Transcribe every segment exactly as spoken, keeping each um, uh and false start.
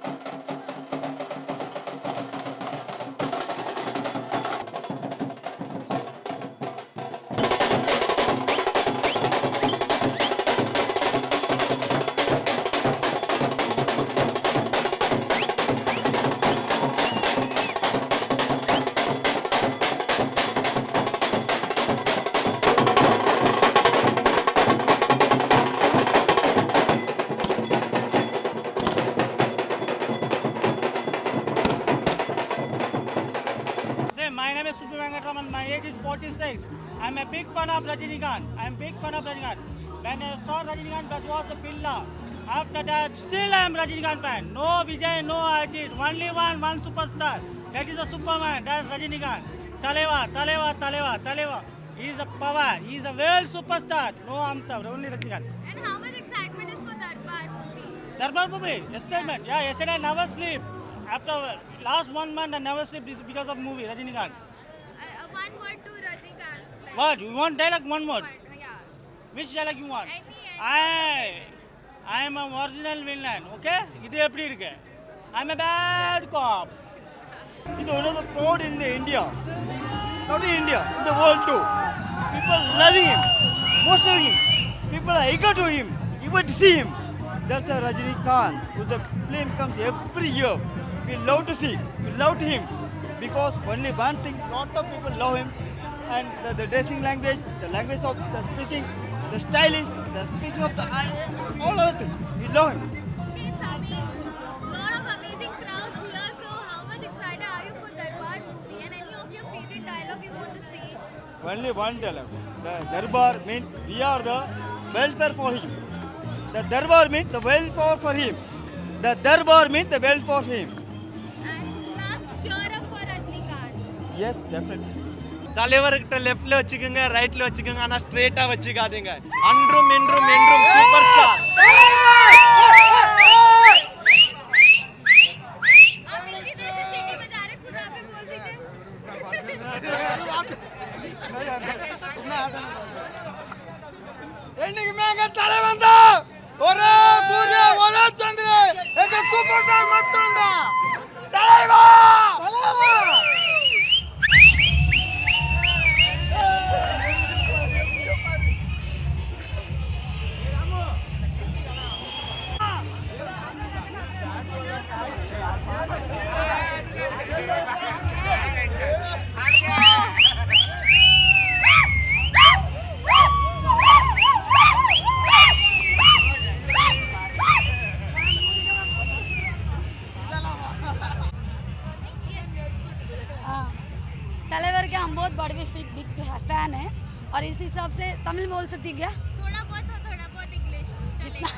My name is Subbu Venkatraman. My age is forty-six. I'm a big fan of Rajinikanth. I'm a big fan of Rajinikanth. When I saw Rajinikanth, that was a Pilla. After that, still I am Rajinikanth fan. No Vijay, no Ajit. Only one, one superstar. That is a Superman. That is Rajinikanth. Taleva, Taleva, Taleva, Taleva. He is a power. He is a world superstar. No Amitabh, only Rajinikanth. And how much excitement is for Darbar movie? Darbar movie, yesterday, yeah, yesterday I never sleep. After last one month I never sleep because of movie Rajinikanth. Uh, uh, one word to Rajinikanth. Like What? You want dialogue? One word? word, yeah. Which dialogue you want? Any, any. I, I am a original villain. Okay? இது எப்படி இருக்கு? I am a bad cop. It's one of the proud in the India, not in India, in the world too. People loving him, most loving him. People are eager to him, eager to see him. That's the Rajinikanth. With the film comes every year. We love to see, we love him because only one thing, lot of people love him, and the, the dressing language, the language of the speaking, the stylish, the speaking of the all other things. We love him. Okay, it's amazing. Lot of amazing crowds here. So how much excited are you for Darbar movie? And any of your favorite dialogue you want to say? Only one dialogue. The Darbar means we are the welfare for him. The Darbar means the welfare for him. The Darbar means the welfare for him. And last cheer up for Rajinikanth. Yes, definitely. தலைவர்கிட்ட லெஃப்ட்ல வச்சுக்கோங்க ரைட்ல வச்சுக்கோங்க ஆனா ஸ்ட்ரைட்டா வச்சுக்காதீங்க அன்றும் இன்றும் என்றும் சூப்பர் ஸ்டார் आप हिंदी जैसे सीटी बजा रहे खुद आप ही बोल दीजिए என்னைக்கு மேங்க தலைவன் தான் ஒரே சூரிய ஒரே சந்திரன் எங்க சூப்பர் ஸ்டார் மட்டும் தான் தலைவா தலைவா तलेवर के हम बहुत बड़े बिग फैन हैं और इस हिसाब से तमिल बोल सकती क्या थोड़ा बहुत हो थोड़ा बहुत इंग्लिश जितना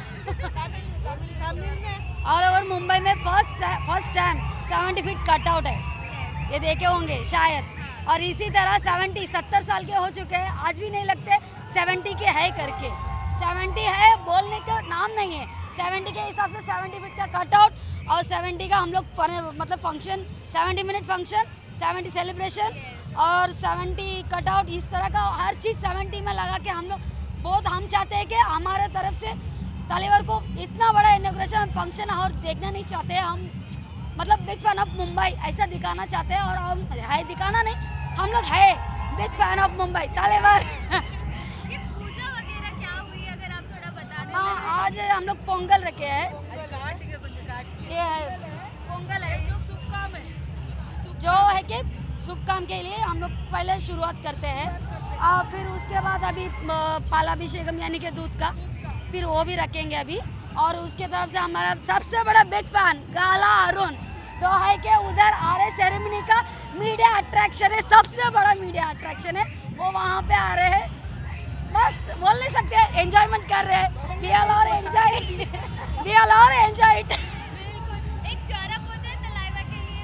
ऑल ओवर मुंबई में first first time seventy feet cut out है ये देखे होंगे शायद और इसी तरह सेवेंटी सत्तर साल के हो चुके हैं आज भी नहीं लगते सेवेंटी के है करके सेवेंटी है बोलने का नाम नहीं है सेवेंटी के हिसाब से सेवेंटी फीट का कट आउट और सेवेंटी का हम लोग मतलब function seventy minute function seventy celebration और सेवेंटी कट आउट इस तरह का हर चीज़ सेवेंटी में लगा के हम लोग बहुत हम चाहते हैं कि हमारे तरफ से तलेवर को इतना बड़ा इनॉग्रेशन फंक्शन और देखना नहीं चाहते हैं हम मतलब बिग फैन ऑफ मुंबई ऐसा दिखाना चाहते हैं और हम है दिखाना नहीं हम लोग है big fan of Mumbai Thalaivar ये पूजा वगैरह क्या हुई अगर आप थोड़ा बता दें हाँ आज हम लोग पोंगल रखे हैं ये है पोंगल है जो शुभ काम है जो है कि शुभ काम के लिए हम लोग पहले शुरुआत करते हैं और फिर उसके बाद अभी पालाभिषेकम यानी कि दूध का फिर वो भी रखेंगे अभी और उसके तरफ से हमारा सबसे बड़ा बिग फैन गाला अरुण तो है कि उधर आ रहे सेरेमनी का मीडिया अट्रैक्शन है सबसे बड़ा मीडिया अट्रैक्शन है वो वहाँ पे आ रहे हैं बस बोल नहीं सकते एंजॉयमेंट कर रहे हैं we all are enjoy we all are enjoy it एक चौरा हो जाए तलाइवा के लिए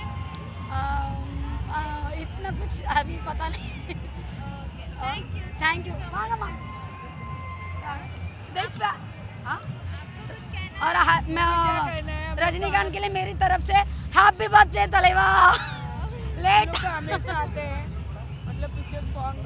इतना कुछ अभी पता नहीं थैंक यू थैंक यू मांगा मांग बिग फैन हाँ और मैं रजनीकांत के लिए मेरी तरफ से हैप्पी बर्थडे तलेवा लेट हमेशा आते हैं मतलब पिक्चर सॉन्ग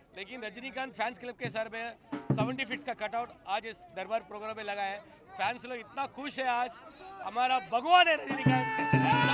लेकिन रजनीकांत फैंस क्लब के सर में सेवेंटी फीट्स का कटआउट आज इस दरबार प्रोग्राम में लगा है। फैंस लोग इतना खुश है, आज हमारा भगवान है रजनीकांत।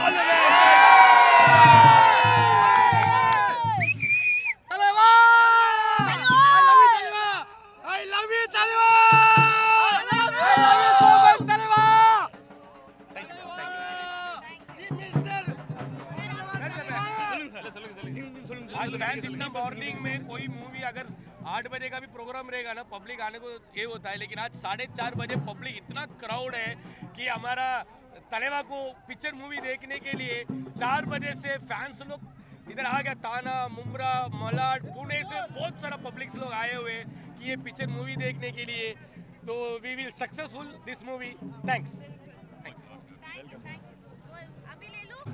आज फैंस इतना मॉर्निंग में कोई मूवी अगर आठ बजे का भी प्रोग्राम रहेगा ना, पब्लिक आने को ये होता है, लेकिन आज साढ़े चार बजे पब्लिक इतना क्राउड है कि हमारा तलेवा को पिक्चर मूवी देखने के लिए चार बजे से फैंस लोग इधर आ गया। ताना, मुमरा, मलाड, पुणे से बहुत सारा पब्लिक लोग आए हुए कि ये पिक्चर मूवी देखने के लिए। तो we will successful this movie. Thanks. अभी ले लो।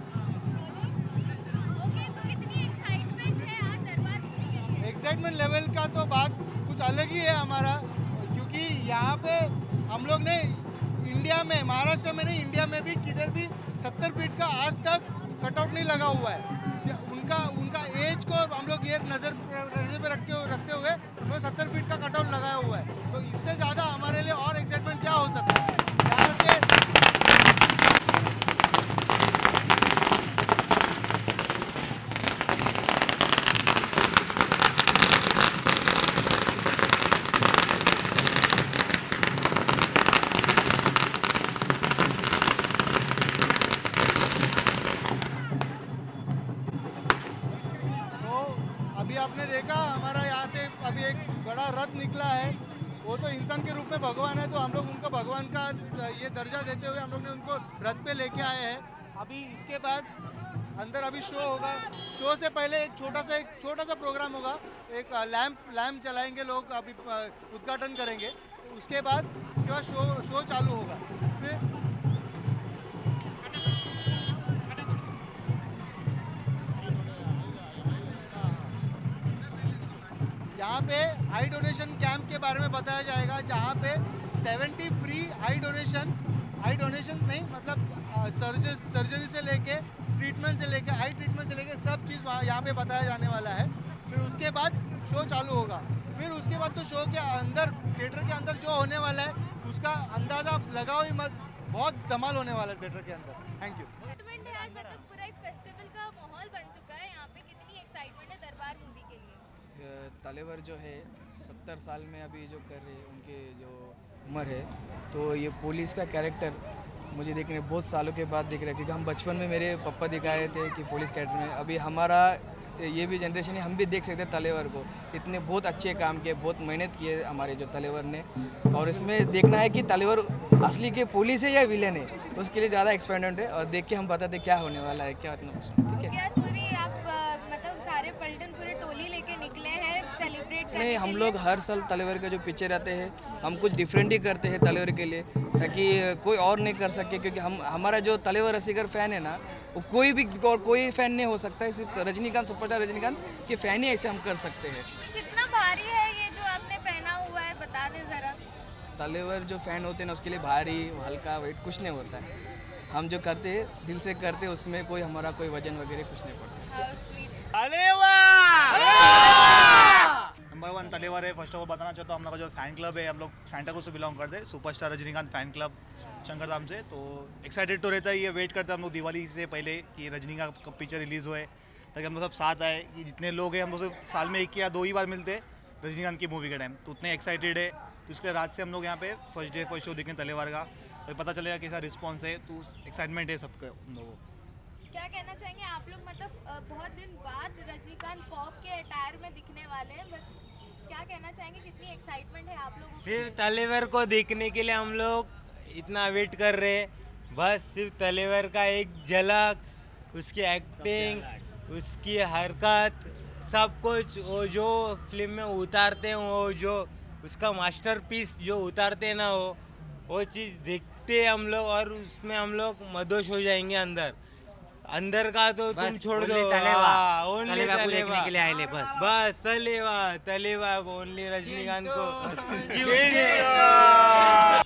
ओके, तो कितनी एक्साइटमेंट है आज दरबार मूवी के लिए? एक्साइटमेंट लेवल का तो बात कुछ अलग ही है हमारा, क्योंकि यहाँ पे हम लोग ने इंडिया में, महाराष्ट्र में नहीं, इंडिया में भी किधर भी सत्तर फीट का आज तक कटआउट नहीं लगा हुआ है। उनका उनका एज को हम लोग ये नज़र नज़र पे रखते हुए रखते हुए तो सत्तर फीट का कटआउट लगाया हुआ है। तो इससे ज़्यादा हमारे लिए और एक्साइटमेंट क्या हो सकता है? यहाँ से आपने देखा हमारा यहाँ से अभी एक बड़ा रथ निकला है, वो तो इंसान के रूप में भगवान है, तो हम लोग उनको भगवान का ये दर्जा देते हुए हम लोग ने उनको रथ पे लेके आए हैं। अभी इसके बाद अंदर अभी शो होगा। शो से पहले एक छोटा सा एक छोटा सा प्रोग्राम होगा, एक लैंप लैंप जलाएंगे लोग, अभी उद्घाटन करेंगे। तो उसके बाद उसके बाद शो शो चालू होगा। फिर यहाँ पे आई डोनेशन कैंप के बारे में बताया जाएगा, जहाँ पे seventy free eye donations eye donations नहीं मतलब सर्जरी सर्जरी से लेके ट्रीटमेंट से लेके आई ट्रीटमेंट से लेके सब चीज़ वहाँ यहाँ पे बताया जाने वाला है। फिर उसके बाद शो चालू होगा। फिर उसके बाद तो शो के अंदर, थिएटर के अंदर जो होने वाला है उसका अंदाज़ा लगाओ ही मत, बहुत धमाल होने वाला है थिएटर के अंदर। Thank you. आज मतलब पूरा एक फेस्टिवल का माहौल बन चुका है यहाँ पे, कितनी एक्साइटमेंट है दरबार मूवी के लिए? तलेवर जो है सत्तर साल में अभी जो कर रहे हैं, उनके जो उम्र है, तो ये पुलिस का कैरेक्टर मुझे देखने बहुत सालों के बाद दिख रहा है, क्योंकि हम बचपन में मेरे पापा दिखाए थे कि पुलिस कैरेक्टर में, अभी हमारा ये भी जनरेशन है, हम भी देख सकते हैं तलेवर को। इतने बहुत अच्छे काम किए, बहुत मेहनत किए हमारे जो तलेवर ने, और इसमें देखना है कि तलेवर असली के पुलिस है या विलेन है, उसके लिए ज़्यादा एक्सपेंडेंट है, और देख के हम बताते क्या होने वाला है, क्या मतलब। ठीक है, पूरी आप मतलब सारे पलटन पूरे टोली लेके निकले हैं सेलिब्रेट करने? नहीं, हम लोग हर साल तलेवर के जो पिक्चर आते हैं, हम कुछ डिफरेंट ही करते हैं तलेवर के लिए, ताकि कोई और नहीं कर सके, क्योंकि हम हमारा जो तलेवर रसिकर फ़ैन है ना, वो कोई भी और कोई फ़ैन नहीं हो सकता है, सिर्फ रजनीकांत सुपरस्टार रजनीकांत के फ़ैन ही ऐसे हम कर सकते हैं। कितना भारी है ये जो आपने पहना हुआ है, बता दें ज़रा। तलेवर जो फ़ैन होते हैं ना, उसके लिए भारी हल्का वेट कुछ नहीं होता है, हम जो करते हैं दिल से करते हैं, उसमें कोई हमारा कोई वजन वगैरह कुछ नहीं पड़ता। नंबर वन तलेवर है। फर्स्ट ऑफ ऑल बताना चाहता हूँ, हम लोग का जो फैन क्लब है, हम लोग सैंटा क्रूज से बिलोंग करते हैं, superstar Rajinikanth fan club Shankar Dham से। तो एक्साइटेड तो रहता है, ये वेट करते हैं हम लोग दिवाली से पहले कि रजनीकांत का पिक्चर रिलीज़ होए, ताकि हम लोग सब साथ आए। कि जितने लोग हैं, हम लोग साल में एक या दो ही बार मिलते हैं रजनीकांत की मूवी के टाइम, तो उतने एक्साइटेड है। तो इसके रात से हम लोग यहाँ पे फर्स्ट डे फर्स्ट शो देखें तलेवर का, तो पता चलेगा कैसा रिस्पॉन्स है। तो एक्साइटमेंट है सबका हम लोगों को। क्या कहना चाहेंगे आप लोग, मतलब बहुत दिन बाद रजनीकांत पॉप के अटायर में दिखने वाले हैं, क्या कहना चाहेंगे, कितनी एक्साइटमेंट है आप लोगों को? सिर्फ तलेवर को देखने के लिए हम लोग इतना वेट कर रहे हैं, बस सिर्फ तलेवर का एक झलक, उसकी एक्टिंग, उसकी हरकत, सब कुछ, वो जो फिल्म में उतारते हैं, वो जो उसका मास्टरपीस जो उतारते हैं ना, वो वो चीज़ देखते हैं हम लोग, और उसमें हम लोग मदोश हो जाएंगे अंदर अंदर का तो तुम छोड़ दो, ओनली तलेवा को देखने के लिए आए ले, बस बस तलेवा तलेवा को, ओनली रजनीकांत को।